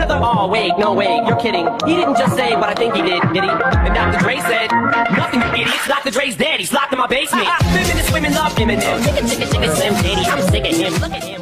together? Oh wait, no wait, you're kidding. He didn't just say what I think he did he? And Dr. Dre said, nothing, you idiots. Dr. Dre's dead, he's locked in my basement. Feminist women love Eminem. Chicken, chicken, chicken, Slim Shady. I'm sick of him. Look at him.